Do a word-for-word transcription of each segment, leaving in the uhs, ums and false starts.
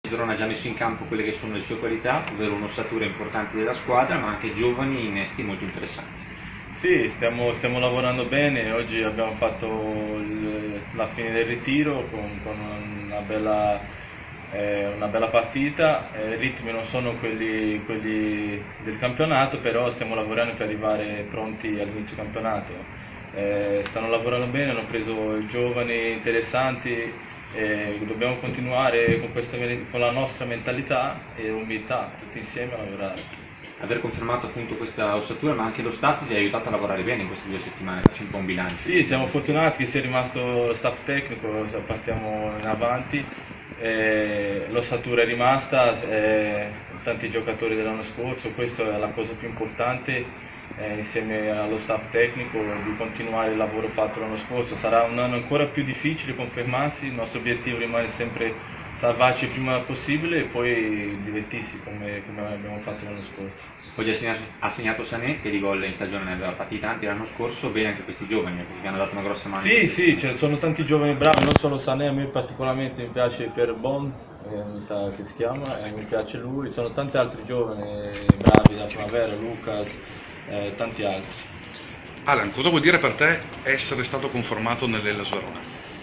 Il Verona ha già messo in campo quelle che sono le sue qualità, ovvero un'ossatura importante della squadra, ma anche giovani innesti molto interessanti. Sì, stiamo, stiamo lavorando bene, oggi abbiamo fatto il- la fine del ritiro con, con una bella, eh, una bella partita. Eh, I ritmi non sono quelli, quelli del campionato, però stiamo lavorando per arrivare pronti all'inizio campionato. Eh, stanno lavorando bene, hanno preso giovani interessanti. E dobbiamo continuare con, questa, con la nostra mentalità e umiltà, tutti insieme a lavorare. Aver confermato appunto questa ossatura, ma anche lo staff vi ha aiutato a lavorare bene in queste due settimane, faccio un po' un bilancio. Sì, siamo fortunati che sia rimasto lo staff tecnico, partiamo in avanti, eh, l'ossatura è rimasta, eh, tanti giocatori dell'anno scorso, questa è la cosa più importante. Eh, insieme allo staff tecnico di continuare il lavoro fatto l'anno scorso. Sarà un anno ancora più difficile confermarsi, il nostro obiettivo rimane sempre salvarci il prima possibile e poi divertirsi come, come abbiamo fatto l'anno scorso. Oggi ha segnato, ha segnato Sané, che di gol in stagione ne aveva fatti tanti l'anno scorso, bene anche questi giovani perché vi hanno dato una grossa mano. Sì, sì, cioè, sono tanti giovani bravi, non solo Sané, a me particolarmente mi piace per Bond, eh, mi sa che si chiama, eh, mi piace lui, sono tanti altri giovani bravi, la Primavera, Lucas, eh, tanti altri. Alan, cosa vuol dire per te essere stato confermato nell'Hellas Verona?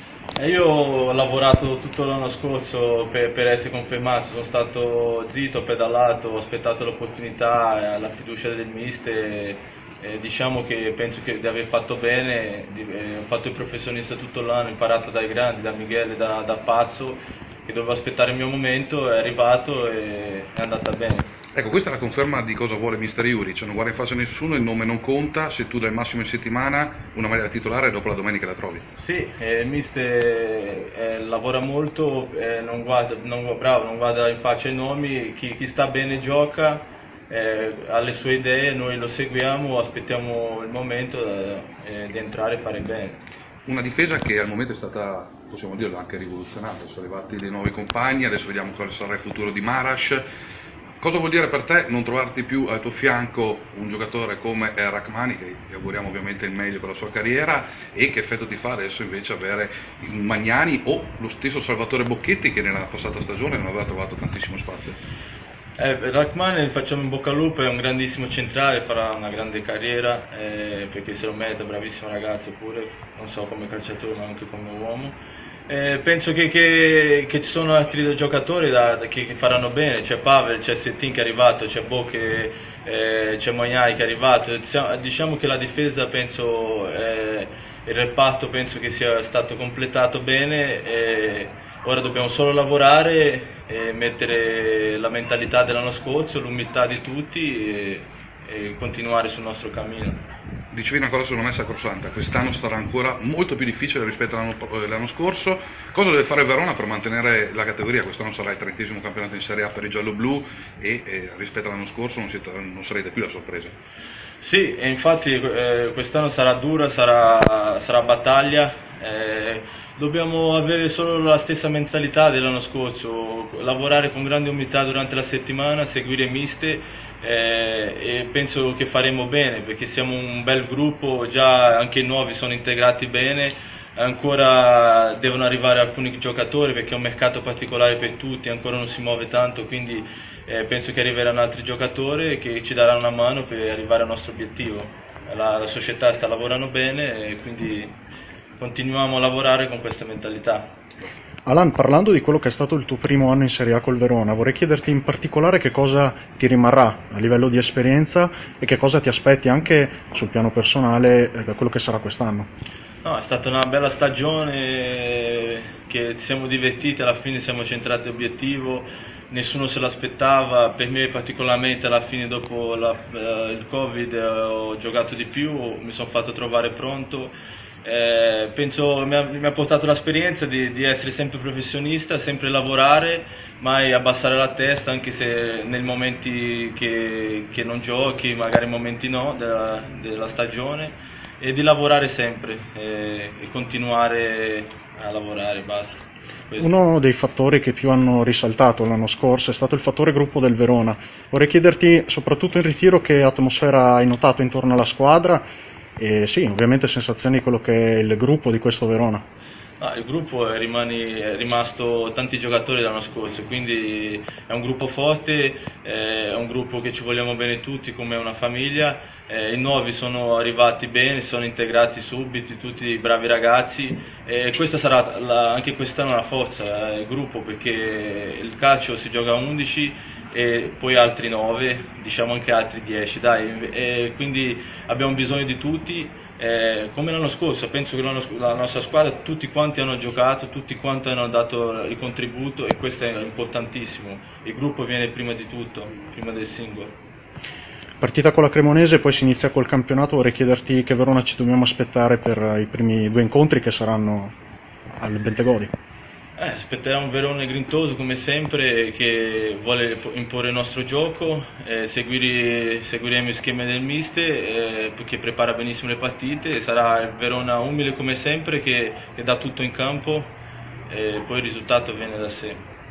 E io ho lavorato tutto l'anno scorso per, per essere confermato, sono stato zitto, ho pedalato, ho aspettato l'opportunità, la fiducia del mister, e, e diciamo che penso che di aver fatto bene, di, eh, ho fatto il professionista tutto l'anno, ho imparato dai grandi, da Michele, da, da Pazzo, che dovevo aspettare il mio momento, è arrivato e è andata bene. Ecco, questa è la conferma di cosa vuole mister Juric, non guarda in faccia a nessuno, il nome non conta, se tu dai il massimo in settimana una maglia da titolare dopo la domenica la trovi. Sì, eh, il mister eh, lavora molto, eh, non guarda, non, bravo, non guarda in faccia i nomi, chi, chi sta bene gioca, eh, ha le sue idee, noi lo seguiamo, aspettiamo il momento eh, di entrare e fare bene. Una difesa che al momento è stata, possiamo dirlo, anche rivoluzionata, sono arrivati dei nuovi compagni, adesso vediamo quale sarà il futuro di Maras. Cosa vuol dire per te non trovarti più al tuo fianco un giocatore come Rachmani, che gli auguriamo ovviamente il meglio per la sua carriera, e che effetto ti fa adesso invece avere Magnani o lo stesso Salvatore Bocchetti che nella passata stagione non aveva trovato tantissimo spazio? Eh, Rachmani, facciamo in bocca al lupo, è un grandissimo centrale, farà una grande carriera eh, perché se lo merita, bravissimo ragazzo pure, non so come calciatore ma anche come uomo. Eh, penso che, che, che ci sono altri giocatori da, da, che, che faranno bene, c'è Pavel, c'è Settin che è arrivato, c'è Bo che, eh, c'è Mognai che è arrivato, diciamo che la difesa penso, eh, il reparto penso che sia stato completato bene, e ora dobbiamo solo lavorare e mettere la mentalità dell'anno scorso, l'umiltà di tutti e, e continuare sul nostro cammino. Dicevi una cosa secondo me sacrosanta, quest'anno sarà ancora molto più difficile rispetto all'anno scorso. Cosa deve fare il Verona per mantenere la categoria? Quest'anno sarà il trentesimo campionato in Serie A per i giallo-blu e eh, rispetto all'anno scorso non, siete, non sarete più la sorpresa. Sì, e infatti eh, quest'anno sarà dura, sarà, sarà battaglia, eh, dobbiamo avere solo la stessa mentalità dell'anno scorso, lavorare con grande umiltà durante la settimana, seguire miste. Eh, e penso che faremo bene perché siamo un bel gruppo, già anche i nuovi sono integrati bene, ancora devono arrivare alcuni giocatori perché è un mercato particolare per tutti, ancora non si muove tanto, quindi eh, penso che arriveranno altri giocatori che ci daranno una mano per arrivare al nostro obiettivo. La, la società sta lavorando bene e quindi continuiamo a lavorare con questa mentalità. Alan, parlando di quello che è stato il tuo primo anno in Serie A col Verona, vorrei chiederti in particolare che cosa ti rimarrà a livello di esperienza e che cosa ti aspetti anche sul piano personale da quello che sarà quest'anno. No, è stata una bella stagione che ci siamo divertiti, alla fine siamo centrati all'obiettivo, nessuno se l'aspettava, per me particolarmente alla fine dopo la, il Covid ho giocato di più, mi sono fatto trovare pronto. Eh, penso mi ha, mi ha portato l'esperienza di, di essere sempre professionista, sempre lavorare, mai abbassare la testa anche se nei momenti che, che non giochi, magari momenti no della, della stagione, e di lavorare sempre eh, e continuare a lavorare, basta. Questo. Uno dei fattori che più hanno risaltato l'anno scorso è stato il fattore gruppo del Verona. Vorrei chiederti soprattutto in ritiro che atmosfera hai notato intorno alla squadra. E sì, ovviamente sensazioni di quello che è il gruppo di questo Verona. Ah, il gruppo è, rimani, è rimasto tanti giocatori l'anno scorso, quindi è un gruppo forte, è un gruppo che ci vogliamo bene tutti come una famiglia. Eh, I nuovi sono arrivati bene, sono integrati subito, tutti bravi ragazzi, e questa sarà la, anche quest'anno la forza del gruppo, perché il calcio si gioca a undici e poi altri nove, diciamo anche altri dieci, dai, e quindi abbiamo bisogno di tutti. Eh, come l'anno scorso, penso che l'anno sc- la nostra squadra tutti quanti hanno giocato, tutti quanti hanno dato il contributo, e questo è importantissimo. Il gruppo viene prima di tutto, prima del singolo. Partita con la Cremonese, poi si inizia col campionato. Vorrei chiederti che Verona ci dobbiamo aspettare per i primi due incontri che saranno al Bentegodi. Eh, aspettiamo un Verona grintoso come sempre, che vuole imporre il nostro gioco, eh, seguire, seguiremo il schema del mister, eh, che prepara benissimo le partite. Sarà il Verona umile come sempre, che, che dà tutto in campo, e poi il risultato viene da sé.